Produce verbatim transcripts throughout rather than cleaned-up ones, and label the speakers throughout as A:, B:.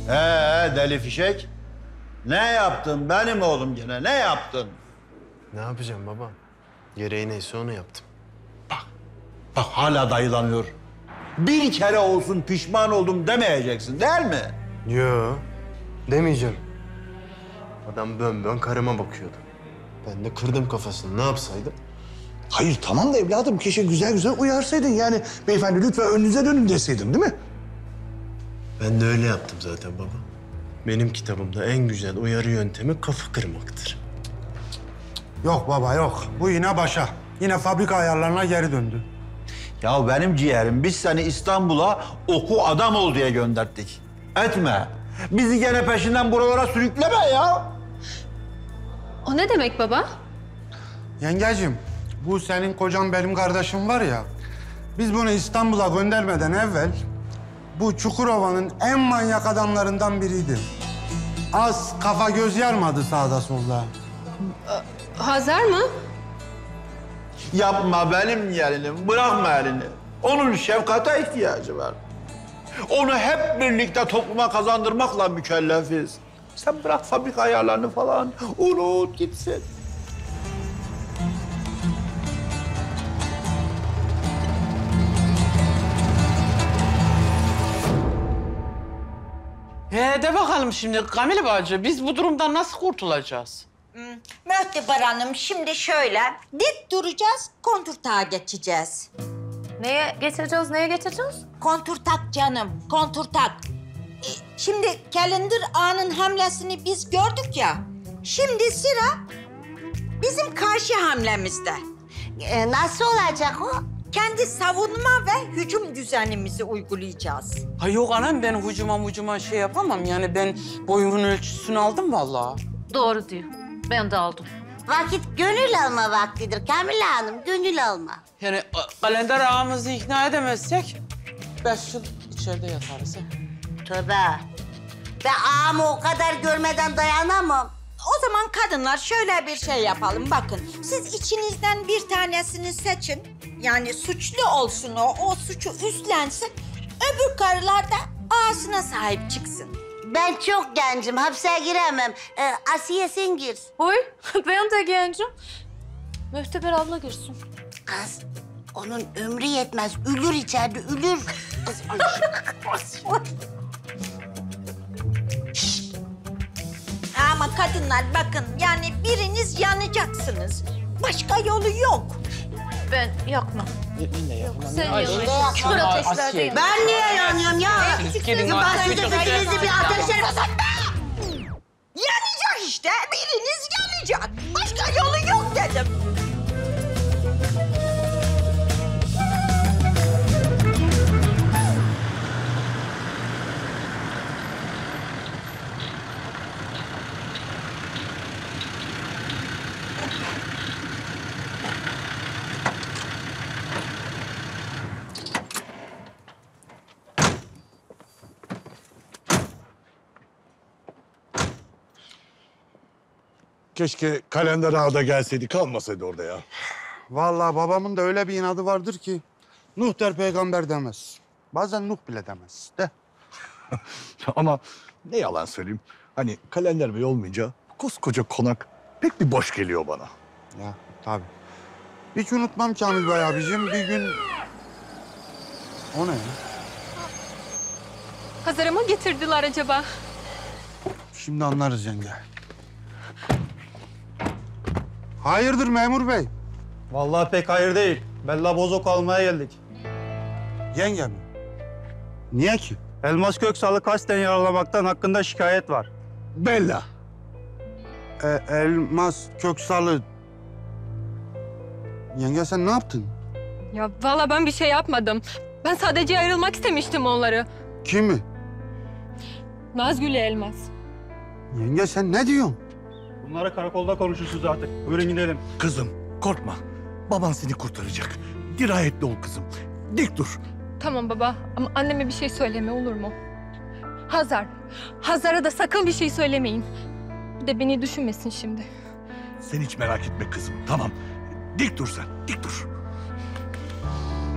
A: Ee deli fişek. Ne yaptın benim oğlum gene? Ne yaptın?
B: Ne yapacağım baba? Gereği neyse onu yaptım.
A: Bak hala dayılanıyor. Bir kere olsun pişman oldum demeyeceksin değil mi?
B: Yo, demeyeceğim. Adam bön bön karıma bakıyordu. Ben de kırdım kafasını. Ne yapsaydım?
C: Hayır tamam da evladım keşke güzel güzel uyarsaydın. Yani beyefendi lütfen önünüze dönün deseydin değil mi?
B: Ben de öyle yaptım zaten baba. Benim kitabımda en güzel uyarı yöntemi kafa kırmaktır.
D: Yok baba yok. Bu yine başa. Yine fabrika ayarlarına geri döndü.
A: Ya benim ciğerim biz seni İstanbul'a oku adam ol diye gönderdik. Etme. Bizi gene peşinden buralara sürükleme ya.
E: O ne demek baba?
D: Yengecim, bu senin kocan benim kardeşim var ya. Biz bunu İstanbul'a göndermeden evvel bu Çukurova'nın en manyak adamlarından biriydi. Az kafa göz yarmadı sağda solda.
E: Hazar mı?
A: Yapma benim gelinim. Bırakma elini. Onun şefkate ihtiyacı var. Onu hep birlikte topluma kazandırmakla mükellefiz. Sen bırak fabrika ayarlarını falan. Unut gitsin.
F: He de bakalım şimdi Kamil bacı, biz bu durumdan nasıl kurtulacağız?
G: Mühteber Hanım, şimdi şöyle, dik duracağız, kontur tağa geçeceğiz.
E: Neye geçireceğiz, neye geçireceğiz?
G: Kontur tak canım, kontur tak. E, şimdi Kalender Ağa'nın hamlesini biz gördük ya. Şimdi sıra bizim karşı hamlemizde.
H: Ee, nasıl olacak o?
G: Kendi savunma ve hücum düzenimizi uygulayacağız.
F: Ha yok anam, ben hucuma hucuma şey yapamam. Yani ben boyumun ölçüsünü aldım vallahi.
E: Doğru diyor. Ben de aldım.
H: Vakit gönül alma vaktidir Kamile Hanım, gönül alma.
F: Yani a, kalender ağamızı ikna edemezsek beş yıl içeride yatarız. ha.
H: Tövbe. Ben ağamı o kadar görmeden dayanamam.
G: O zaman kadınlar şöyle bir şey yapalım. Bakın, siz içinizden bir tanesini seçin. Yani suçlu olsun o, o suçu üstlensin. Öbür karılar da ağasına sahip çıksın.
H: Ben çok gencim, hapse giremem. Ee, Asiye sen gir.
E: Oy, ben de gencim. Mühteber abla girsin.
H: Kız, onun ömrü yetmez. Ölür içeride, ölür. Kız,
G: Ama kadınlar bakın, yani biriniz yanacaksınız. Başka yolu yok.
E: Ben yakmam.
F: Ben de yapamam.
E: Sen
F: Ay,
E: yanıyorsun.
F: ay,
E: Kör
F: ay,
E: ateşlerdeyim.
F: Asiye.
H: ben niye yanıyorum ya?
F: Gidin,
H: Ben
F: Asiye,
H: size
F: çok
H: birinizi
F: güzel.
H: bir ateşe...
G: Yanacak işte, biriniz yanacak. Başka yolu yok dedim.
C: Keşke kalender ağda gelseydi kalmasaydı orada ya.
D: Vallahi babamın da öyle bir inadı vardır ki Nuh der peygamber demez. Bazen Nuh bile demez de.
C: Ama ne yalan söyleyeyim. Hani kalender bey olmayınca koskoca konak pek bir boş geliyor bana.
D: Ya tabii. Hiç unutmam Kamil Bey abicim. Bir gün... O ne ya?
E: Hazar'ı mı getirdiler acaba?
D: Şimdi anlarız yenge. Hayırdır memur bey?
I: Vallahi pek hayır değil. Bella bozok almaya geldik.
D: Yenge mi? Niye ki?
I: Elmas Köksal'ı kasten yaralamaktan hakkında şikayet var.
C: Bella.
D: E, elmas Köksal'ı... Yenge sen ne yaptın?
E: Ya vallahi ben bir şey yapmadım. Ben sadece ayrılmak istemiştim onları.
D: Kimi?
E: Nazgül'le Elmas.
D: Yenge sen ne diyorsun?
I: Bunları karakolda konuşursunuz artık. Buyurun gidelim.
C: Kızım korkma. Baban seni kurtaracak. Dirayetli ol kızım. Dik dur.
E: Tamam baba ama anneme bir şey söyleme olur mu? Hazar, Hazar'a da sakın bir şey söylemeyin. Bir de beni düşünmesin şimdi.
C: Sen hiç merak etme kızım. Tamam. Dik dur sen. Dik dur.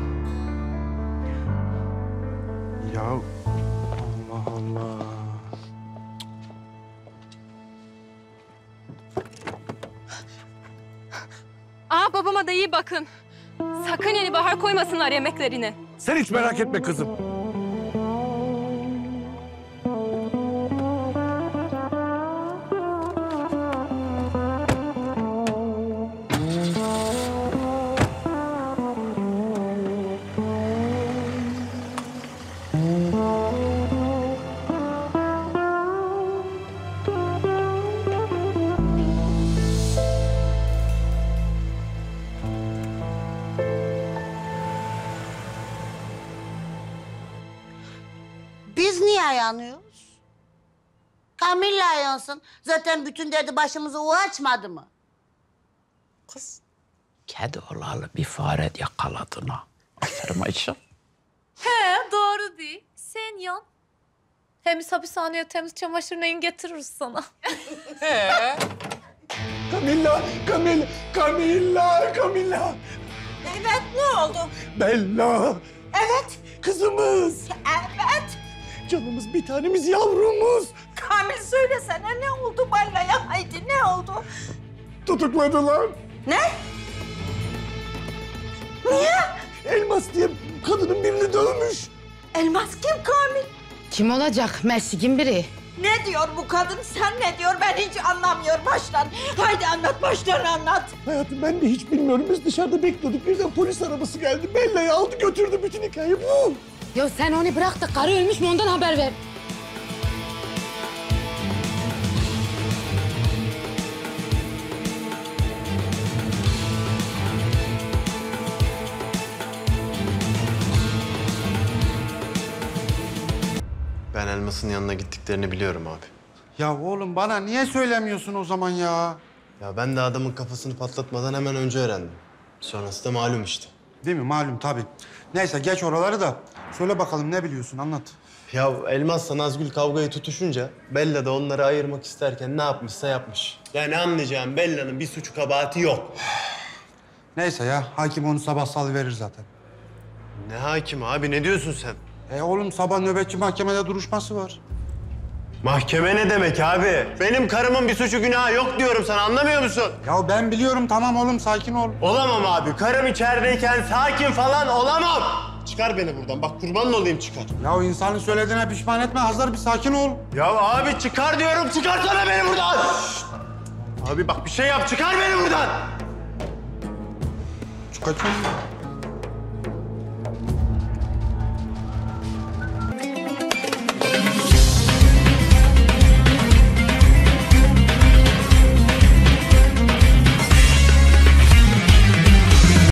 D: Ya Allah Allah.
E: Kızıma da iyi bakın. Sakın yeni bahar koymasınlar yemeklerine.
C: Sen hiç merak etme kızım.
H: Biz niye yanıyoruz? Kamilla yansın. Zaten bütün derdi başımıza o açmadı mı?
F: Kız, kedi olalı bir fare yakaladın ha. Aferin Ayşe.
J: He doğru değil. Sen yan. Hem biz hapishaneye temiz çamaşır neyin getiririz sana.
C: Camilla, Camilla, Camilla, Camilla.
G: Evet, ne oldu?
C: Bella,
G: Evet,
C: kızımız.
G: evet.
C: Canımız bir tanemiz yavrumuz.
G: Kamil söylesene ne oldu Balla'ya? Haydi ne oldu?
C: Tutukladılar.
G: Ne? Niye?
C: Elmas diye kadının birini dövmüş.
G: Elmas kim Kamil?
K: Kim olacak? Mersig'in biri.
G: Ne diyor bu kadın? Sen ne diyor? Ben hiç anlamıyorum baştan. Haydi anlat, baştan anlat.
C: Hayatım ben de hiç bilmiyorum. Biz dışarıda bekliyorduk. Birden polis arabası geldi. Bella'yı aldı götürdü. Bütün hikaye bu.
K: Ya sen onu bırak da karı ölmüş mü ondan haber ver.
B: Ben Elmas'ın yanına gittiklerini biliyorum abi.
D: Ya oğlum bana niye söylemiyorsun o zaman ya?
B: Ya ben de adamın kafasını patlatmadan hemen önce öğrendim. Sonrası da malum işte.
D: Değil mi? Malum tabii. Neyse geç oraları da. Söyle bakalım ne biliyorsun anlat.
B: Ya Elmas'la Nazgül kavgayı tutuşunca Bella da onları ayırmak isterken ne yapmışsa yapmış. Yani anlayacağım Bella'nın bir suçu kabahati yok.
D: Neyse ya hakim onu sabah salıverir zaten.
B: Ne hakim abi ne diyorsun sen?
D: E oğlum sabah nöbetçi mahkemede duruşması var.
B: Mahkeme ne demek abi? Benim karımın bir suçu günahı yok diyorum sana anlamıyor musun?
D: Ya ben biliyorum tamam oğlum sakin ol.
B: Olamam abi. Karım içerideyken sakin falan olamam. Çıkar beni buradan. Bak kurbanın olayım çıkar.
D: Ya insanın söylediğine pişman etme Hazar bir sakin ol.
B: Ya abi çıkar diyorum. Çıkarsana beni buradan. Abi bak bir şey yap. Çıkar beni buradan.
D: Çıkacağım.